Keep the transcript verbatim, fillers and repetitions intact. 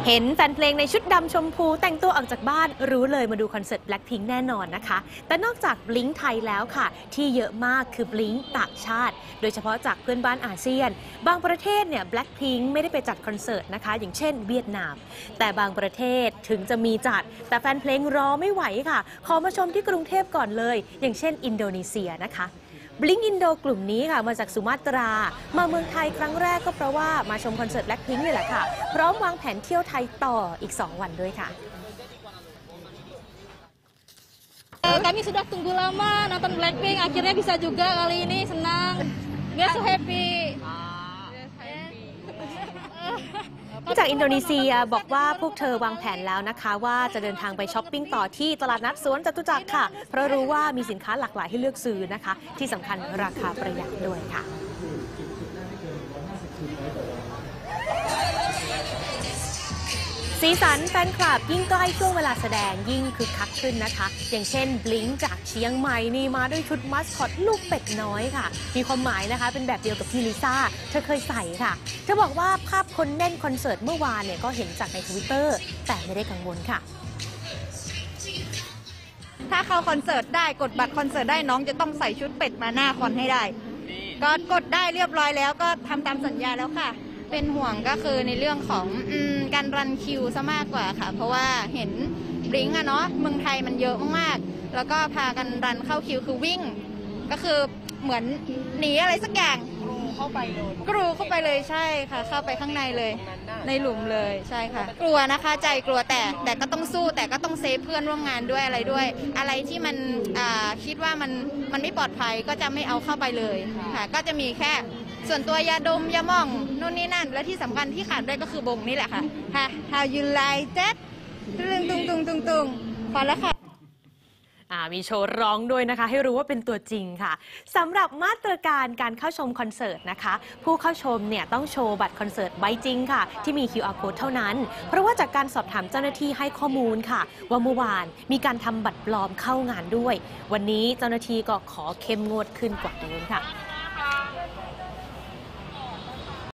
เห็นแฟนเพลงในชุดดำชมพูแต่งตัวออกจากบ้านรู้เลยมาดูคอนเสิร์ต Blackpink แน่นอนนะคะแต่นอกจาก Blink ไทยแล้วค่ะที่เยอะมากคือ Blink ต่างชาติโดยเฉพาะจากเพื่อนบ้านอาเซียนบางประเทศเนี่ย Blackpink ไม่ได้ไปจัดคอนเสิร์ตนะคะอย่างเช่นเวียดนามแต่บางประเทศถึงจะมีจัดแต่แฟนเพลงรอไม่ไหวค่ะขอมาชมที่กรุงเทพก่อนเลยอย่างเช่นอินโดนีเซียนะคะBlink อินโดกลุ่มนี้ค่ะมาจากสุมาตรามาเมืองไทยครั้งแรกก็เพราะว่ามาชมคอนเสิร์ต Blackpink นี่แหละค่ะพร้อมวางแผนเที่ยวไทยต่ออีกสองวันด้วยค่ะ Kami sudah tunggu lama nonton Blackpink, akhirnya bisa juga kali ini senang. We are so happy. จากอินโดนีเซียบอกว่าพวกเธอวางแผนแล้วนะคะว่าจะเดินทางไปช้อปปิ้งต่อที่ตลาดนัดสวนจตุจักรค่ะเพราะรู้ว่ามีสินค้าหลากหลายให้เลือกซื้อนะคะที่สำคัญราคาประหยัดด้วยค่ะสีสันแฟนคลับยิ่งใกล้ช่วงเวลาแสดงยิ่งคึกคักขึ้นนะคะอย่างเช่น Blink จากเชียงใหม่นี่มาด้วยชุดมัสคอตลูกเป็ดน้อยค่ะมีความหมายนะคะเป็นแบบเดียวกับที่ลิซ่าเธอเคยใส่ค่ะเธอบอกว่าภาพคนแน่นคอนเสิร์ตเมื่อวานเนี่ยก็เห็นจากใน ทวิตเตอร์ แต่ไม่ได้กังวลค่ะถ้าเข้าคอนเสิร์ตได้กดบัตรคอนเสิร์ตได้น้องจะต้องใส่ชุดเป็ดมาหน้าคอนให้ได้ก็กดได้เรียบร้อยแล้วก็ทำตามสัญญาแล้วค่ะเป็นห่วงก็คือในเรื่องของอืมการรันคิวซะมากกว่าค่ะเพราะว่าเห็นบลิงก์อะเนาะเมืองไทยมันเยอะมากๆแล้วก็พากันรันเข้าคิวคือวิ่งก็คือเหมือนหนีอะไรสักอย่างกรูเข้าไปเลยกรูเข้าไปเลยใช่ค่ะเข้าไปข้างในเลยในหลุมเลยใช่ค่ะกลัวนะคะใจกลัวแต่แต่ก็ต้องสู้แต่ก็ต้องเซฟเพื่อนร่วมงานด้วยอะไรด้วยอะไรที่มันอ่าคิดว่ามันมันไม่ปลอดภัยก็จะไม่เอาเข้าไปเลยค่ะก็จะมีแค่ส่วนตัวยาดมยาหม่องนู่นนี่นั่นและที่สำคัญที่ขาดได้ก็คือบงนี่แหละค่ะ How you like that ตุงตุงตุงตุงตุงพอแล้วค่ะมีโชว์ร้องด้วยนะคะให้รู้ว่าเป็นตัวจริงค่ะสำหรับมาตรการการเข้าชมคอนเสิร์ตนะคะผู้เข้าชมเนี่ยต้องโชว์บัตรคอนเสิร์ตใบจริงค่ะที่มี คิว อาร์ Code เท่านั้นเพราะว่าจากการสอบถามเจ้าหน้าที่ให้ข้อมูลค่ะว่าเมื่อวานมีการทำบัตรปลอมเข้างานด้วยวันนี้เจ้าหน้าที่ก็ขอเข้มงวดขึ้นกว่าเดิมค่ะ